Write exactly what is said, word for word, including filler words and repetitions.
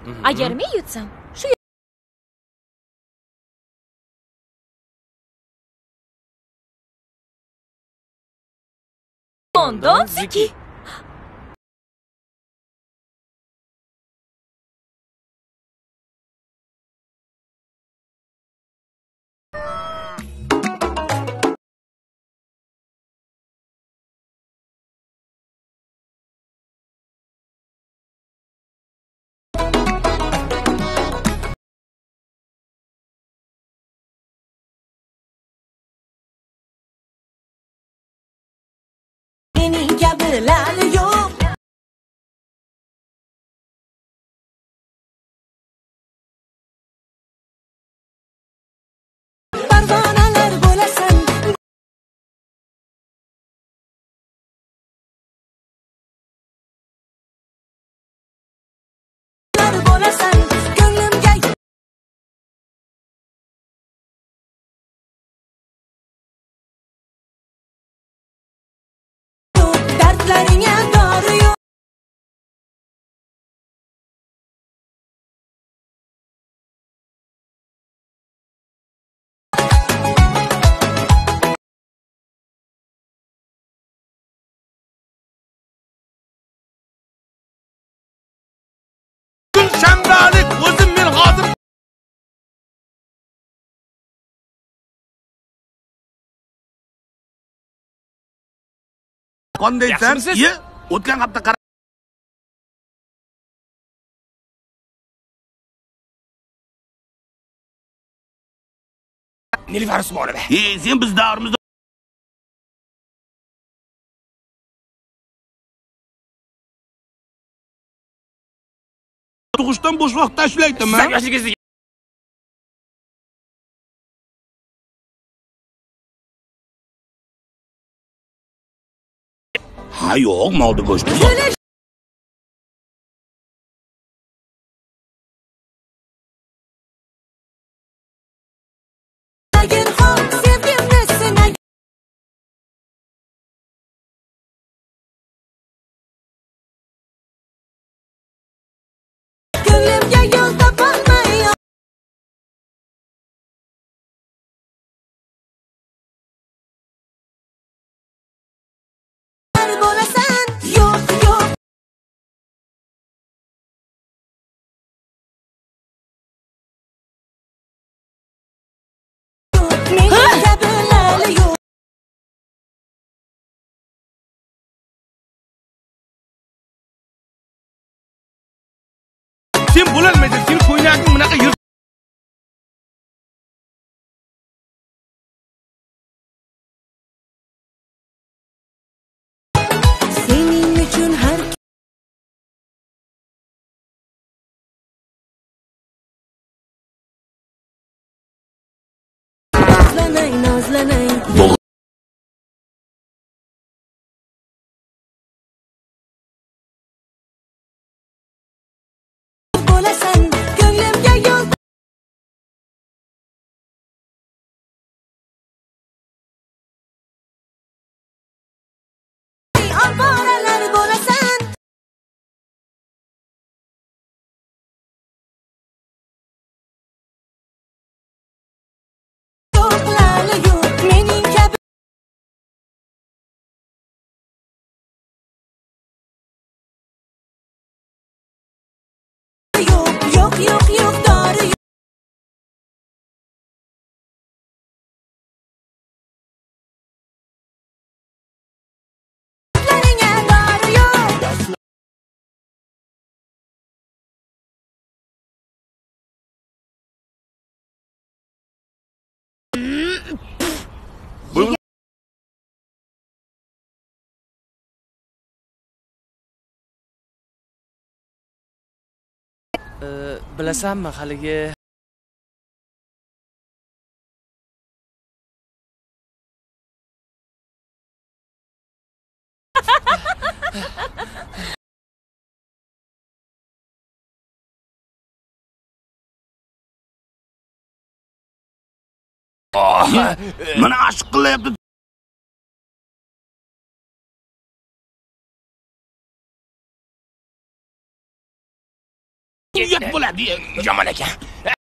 Agar men yutsam, shu London Ziki. Lali yok. Parvonalar bo'lasan. Bo'lasan ko'nglimga. Dardlaringga dori yo'q. Shamralik o'zim men hozir qandaysan? Ye, o'tgan hafta qara. Nilufar Usmonova. E, sen biz davrimizda tug'ishdan bo'sh vaqt tashlayapman. Siz yoshligingizda ha yo'q, molni go'shti. Sen bo'lolmaysan, sen ko'ylaging bunaqa yir. Sening uchun har nozlanay, nozlanay. Bo'lasan ko'nglimga yo'l. Oboralar bo'lasan. Yo'qlari yo'q mening kabi. Yo'q, yo'q, yo'q, yo'q dori. Dardlaringga dori yo'q. Bilasanmi, haligi Mana aşk qilyapti. uyat bo'ladi. Yomon ekan.